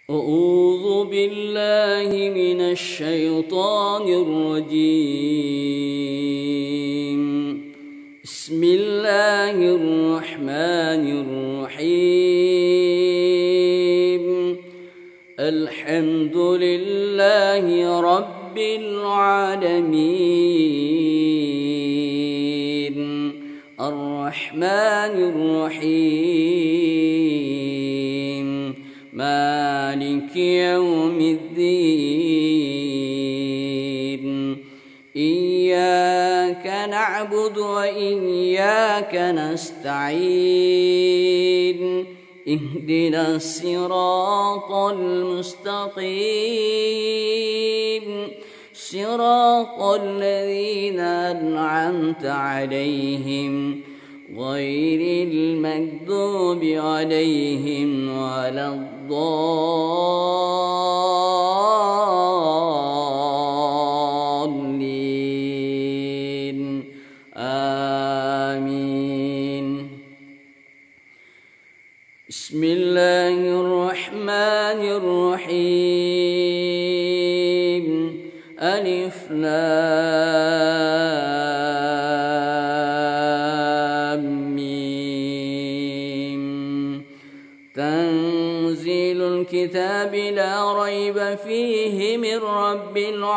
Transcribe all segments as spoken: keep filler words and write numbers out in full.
أعوذ بالله من الشيطان الرجيم. بسم الله الرحمن الرحيم. الحمد لله رب العالمين الرحمن الرحيم مالك يوم الدين. إياك نعبد وإياك نستعين. اهدنا الصراط المستقيم صراط الذين أنعمت عليهم غير المغضوب عليهم ولا الضالين. آمين. بسم الله الرحمن الرحيم. ألف لام ميم. تنزيل الكتاب لا ريب فيه من رب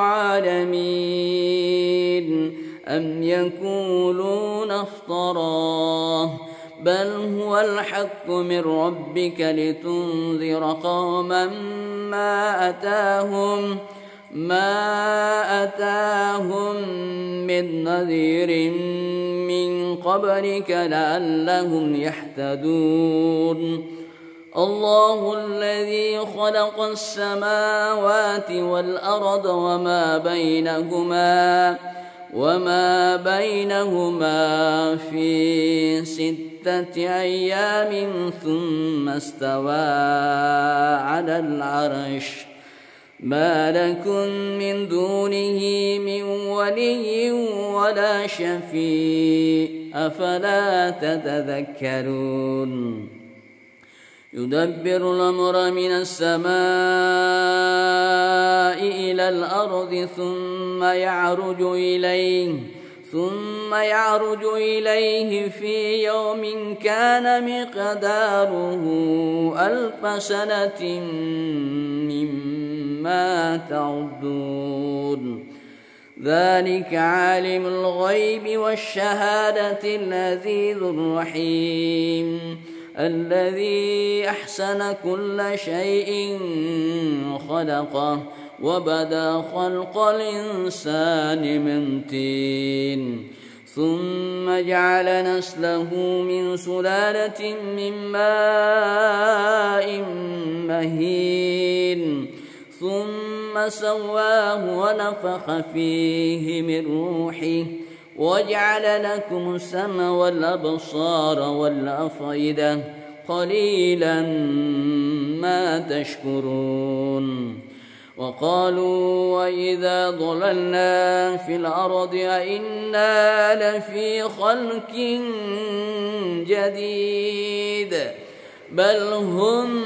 العالمين. أم يقولون افتراه بل هو الحق من ربك لتنذر قوما ما أتاهم ما أتاهم من نذير من قبلك لعلهم يهتدون. الله الذي خلق السماوات والأرض وما بينهما وما بينهما في ستة أيام ثم استوى على العرش. ما لكم من دونه من ولي ولا شفيع أفلا تتذكرون. يدبر الأمر من السماء إلى الأرض ثم يعرج إليه ثم يعرج إليه في يوم كان مقداره ألف سنة مما تعدون. ذلك عالم الغيب والشهادة العزيز الرحيم الذي أحسن كل شيء خلقه وبدأ خلق الإنسان من طين ثم جعل نسله من سلالة من ماء مهين ثم سواه ونفخ فيه من روحه وجعل لكم السمع والأبصار والأفئدة قليلا ما تشكرون. وقالوا وإذا ضللنا في الأرض أئنا لفي خلق جديد بل هم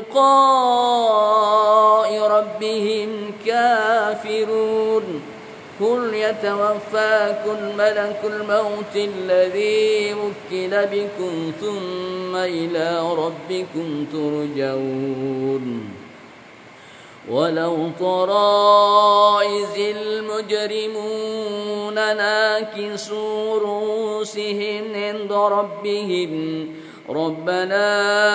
بلقاء ربهم كافرون. قل يتوفاكم ملك الموت الذي وكل بكم ثم إلى ربكم ترجعون. ولو ترى إذ المجرمون ناكسوا رؤوسهم عند ربهم ربنا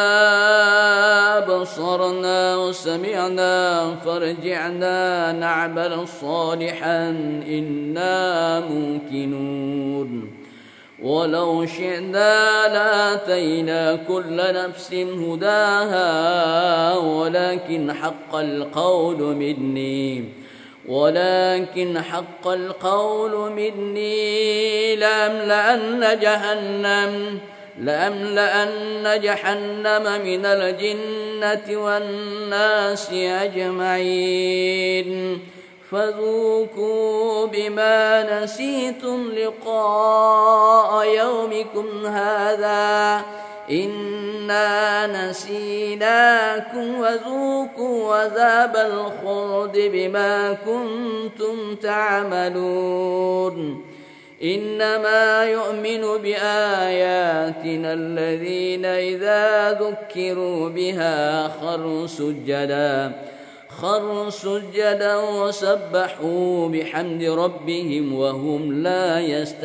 بصرنا وسمعنا فارجعنا نعمل صالحا إنا موقنون. ولو شئنا لآتينا كل نفس هداها ولكن حق القول مني ولكن حق القول مني لأملأن جهنم لأملأن جهنم من الجنة والناس أجمعين. فذوقوا بما نسيتم لقاء يومكم هذا إنا نسيناكم وذوقوا عذاب الخلد بما كنتم تعملون إنما يؤمن بآياتنا الذين إذا ذكروا بها خروا سجدا خروا سجدا وسبحوا بحمد ربهم وهم لا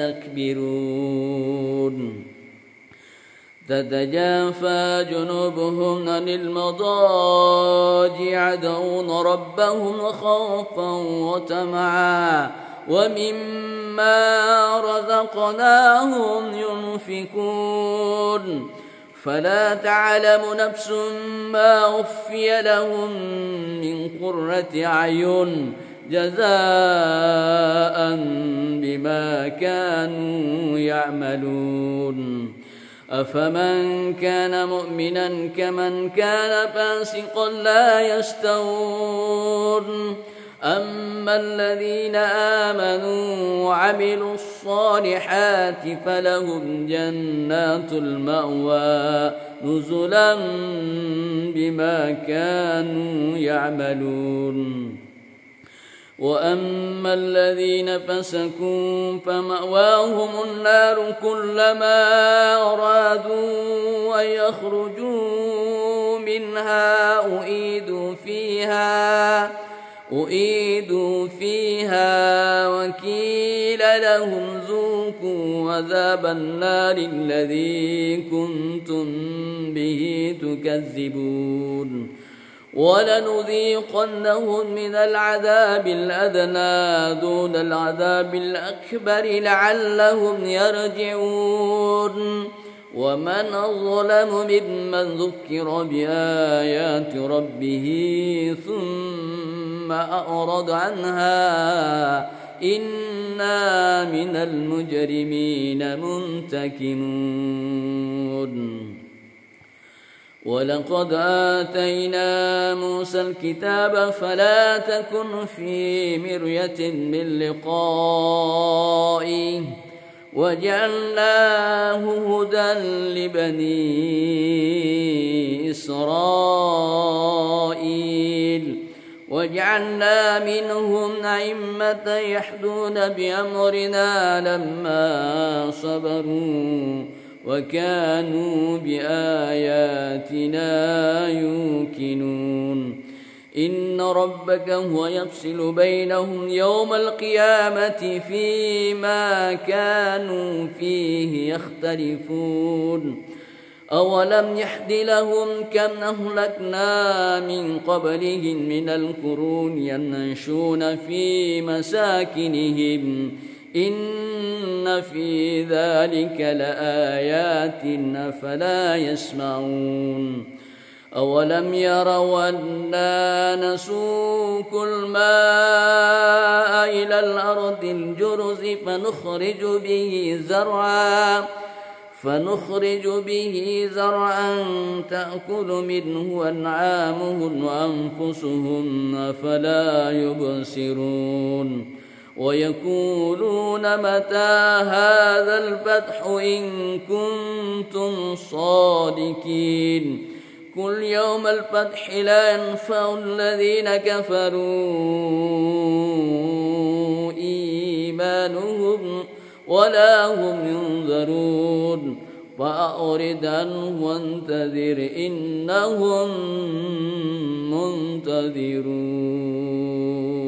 يستكبرون تتجافى جنوبهم عن المضاجع يدعون ربهم خوفا وطمعا ومما رزقناهم ينفقون فلا تعلم نفس ما أخفي لهم من قرة أعين جزاء بما كانوا يعملون أفمن كان مؤمنا كمن كان فاسقا لا يستوون أما الذين آمنوا وعملوا الصالحات فلهم جنات المأوى نزلا بما كانوا يعملون وأما الذين فسقوا فمأواهم النار كلما أرادوا أن يخرجوا منها أعيدوا فيها أعيدوا فيها وقيل لهم ذوقوا عذاب النار الذي كنتم به تكذبون ولنذيقنهم من العذاب الأدنى دون العذاب الأكبر لعلهم يرجعون ومن أظلم ممن ذكر بآيات ربه ثم أعرض عنها إنا من المجرمين منتقمون ولقد آتينا موسى الكتاب فلا تكن في مرية من لقائه وجعلناه هدى لبني إسرائيل وجعلنا منهم أئمة يهدون بأمرنا لما صبروا وكانوا بآياتنا يوقنون إن ربك هو يفصل بينهم يوم القيامة فيما كانوا فيه يختلفون أولم يحد لهم كم أهلكنا من قبلهم من القرون يمشون في مساكنهم إن في ذلك لآيات أفلا يسمعون أولم يروا أنا نسوق الماء إلى الأرض الجرز فنخرج به زرعا فنخرج به زرعا تأكل منه أنعامهم وأنفسهم أفلا يبصرون ويقولون متى هذا الفتح إن كنتم صادقين قل يوم الفتح لا ينفع الذين كفروا إيمانهم ولا هم ينذرون فأعرض عنهم وانتظر إنهم منتظرون.